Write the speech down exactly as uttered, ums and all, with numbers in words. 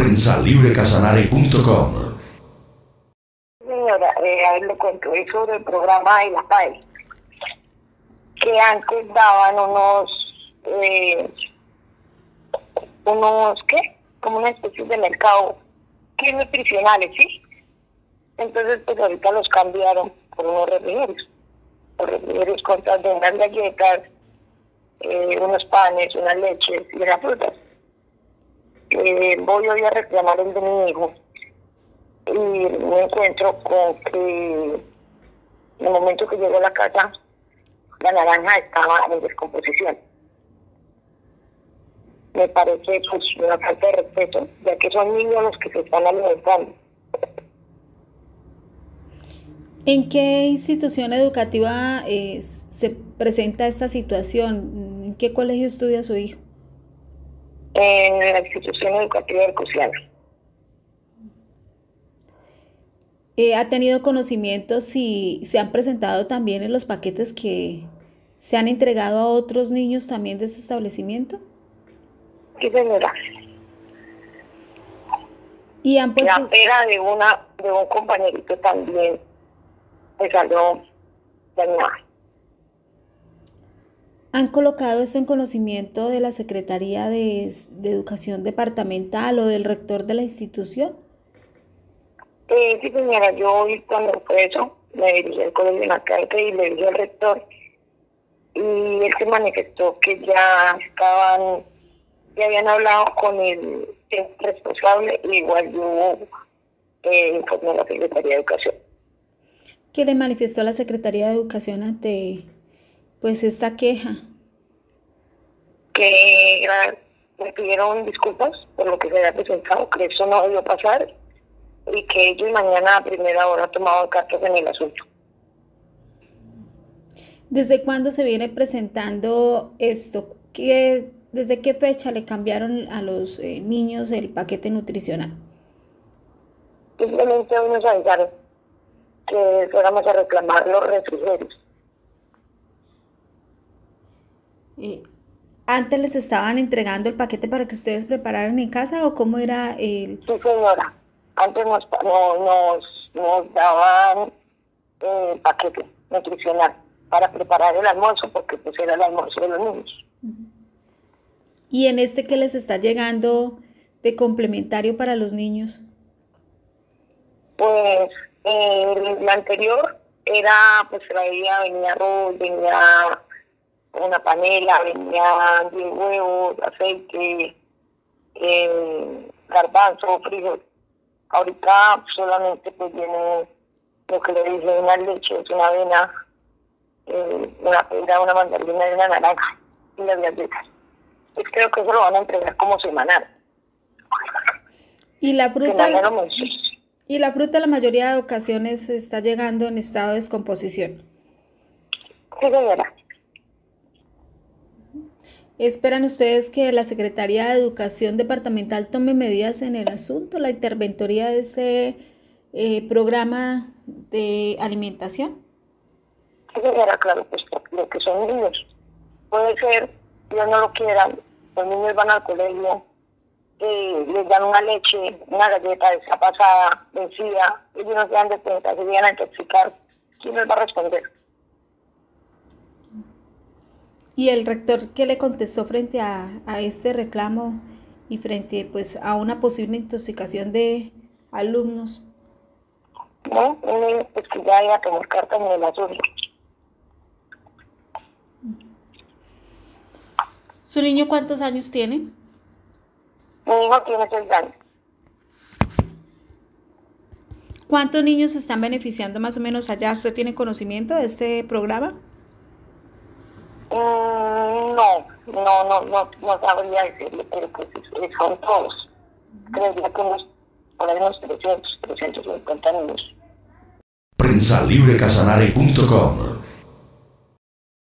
prensa libre casanare punto com. Señora, eh, a ver, le cuento es sobre el programa de la P A E, que antes daban unos, eh, unos, ¿qué? Como una especie de mercado, que nutricionales, ¿sí? Entonces, pues ahorita los cambiaron por unos refrigerios. Los refrigerios constan de unas galletas, eh, unos panes, unas leches y unas frutas. Eh, voy hoy a reclamar el de mi hijo y me encuentro con que en el momento que llego a la casa la naranja estaba en descomposición. Me parece pues una falta de respeto, ya que son niños los que se están alimentando. ¿En qué institución educativa eh, se presenta esta situación? ¿En qué colegio estudia su hijo? En la institución educativa del Cruciano. Eh, ¿Ha tenido conocimiento si se han presentado también en los paquetes que se han entregado a otros niños también de este establecimiento? Sí, señora. Y han puesto... La pera de una de un compañerito también me salió dañada. ¿Han colocado esto en conocimiento de la Secretaría de, de Educación Departamental o del rector de la institución? Eh, sí, señora, yo hoy cuando fue eso, me dirigí al colegio de Macarte y le dije al rector, y él se manifestó que ya estaban, ya habían hablado con el, el responsable, y igual yo eh, informé a la Secretaría de Educación. ¿Qué le manifestó la Secretaría de Educación ante pues esta queja? Que era, me pidieron disculpas por lo que se había presentado, que eso no debió pasar, y que ellos mañana a primera hora tomaban cartas en el asunto. ¿Desde cuándo se viene presentando esto? ¿Qué, ¿Desde qué fecha le cambiaron a los eh, niños el paquete nutricional? Simplemente hoy nos avisaron que fuéramos a reclamar los refrigerios. Eh, ¿Antes les estaban entregando el paquete para que ustedes prepararan en casa o cómo era el...? Sí, señora. Antes nos, no, nos, nos daban eh, paquete nutricional para preparar el almuerzo, porque pues era el almuerzo de los niños. ¿Y en este qué les está llegando de complementario para los niños? Pues eh, el anterior era, pues traía, venía arroz, venía una panela, venía diez huevos, aceite, eh, garbanzo, frijol. Ahorita solamente pues viene lo que le dije, una leche, una avena, eh, una pera, una mandarina y una naranja y las galletas. Pues creo que eso lo van a entregar como semanal. ¿Y la fruta? No y la fruta la mayoría de ocasiones está llegando en estado de descomposición. Sí, señora. ¿Esperan ustedes que la Secretaría de Educación Departamental tome medidas en el asunto, la interventoría de este eh, programa de alimentación? Sí, señora, claro, pues lo que son niños. Puede ser, Dios no lo quiera, los niños van al colegio, eh, les dan una leche, una galleta pasada, vencida, ellos no se dan de cuenta, se vienen a intoxicar. ¿Quién les va a responder? ¿Y el rector qué le contestó frente a, a este reclamo y frente pues a una posible intoxicación de alumnos? No, pues que ya iba a tomar cartas en el asunto. ¿Su niño cuántos años tiene? Mi hijo tiene seis años. ¿Cuántos niños se están beneficiando más o menos allá? ¿Usted tiene conocimiento de este programa? Mm, no, no, no, no, no sabría decirle, pero pues son todos. Creería que unos, por ahí unos trescientos, trescientos cincuenta niños. prensa libre casanare punto com